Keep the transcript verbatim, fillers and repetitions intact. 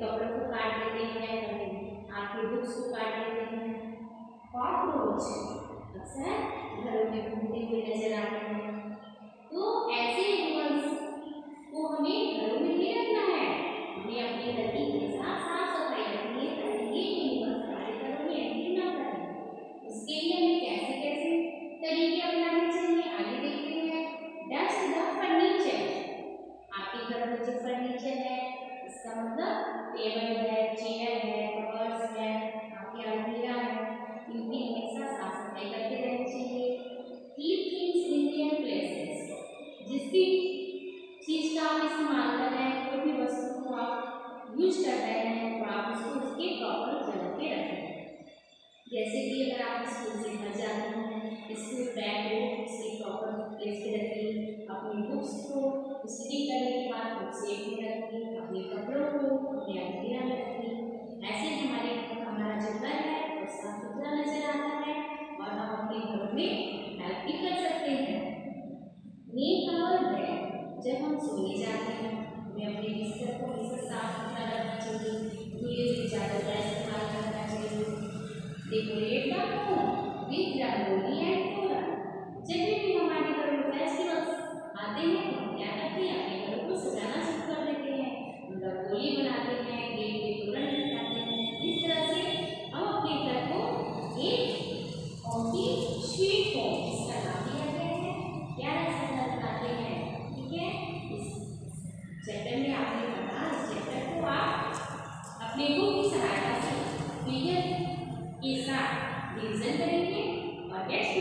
कपड़ों को काट देते हैं, कभी आपकी बुक्स को काट देते हैं। कॉकरोच अक्सर घरों में घूमते हुए नजर आते हैं। तो ऐसे एनिमल्स को हमें घरों में नहीं रखना है, हमें अपने घर की हमेशा साफ सफाई रखनी है ताकि ये एनिमल्स हमारे घरों में एंट्री ना करें। उसके लिए हमें कैसे कैसे तरीके अपनाने चाहिए आगे देखते हैं। डस्ट द फर्नीचर, आपके घर में जो फर्नीचर है, इसका मतलब टेबल है, चेयर है, कवर्स है, आपकी अलमीरा है, इनकी हमेशा साफ सफाई करते रहनी चाहिए। Keep things in their places, जिस भी चीज का आप इस्तेमाल कर रहे हैं, कोई भी वस्तु को आप यूज कर रहे हैं, तो आप उसको उसके प्रॉपर जगह पे रखें। जैसे कि अगर आप स्कूल से घर जाते हैं, स्कूल बैग को उसके प्रॉपर प्लेस पे रखिए, अपनी बुक्स को स्टडी करने के बाद बुक सेफ में रखिए, अपने कपड़ों को अपने अलमीरा में रखिए। ऐसे हमारे हमारा जो घर है वो साफ सुथरा नजर आता है और हम अपने घर में हेल्प भी कर सकते हैं। मेक आवर बेड, जब हम सोने जाते हैं हमें अपने बिस्तर को हमेशा साफ सुथरा रखना चाहिए, धीरे धीरे चादर का इस्तेमाल करना चाहिए। Decorate the home with rangoli and toran, जब भी हमारे घर में फेस्टिवल्स आते हैं तो हम क्या करते हैं, अपने घरों को सजाना शुरू कर देते हैं, रंगोली बनाते हैं, गेट पे तोरण लगाते हैं। इस तरह से हम अपने घर को एक कॉफी स्वीट होम, इसका नाम दिया गया है, प्यारा सा घर बनाते हैं। ठीक है, इस चैप्टर में आपने पढ़ा, इस चैप्टर को आप अपने बुक की सहायता से फिगर के साथ रिवीजन करेंगे और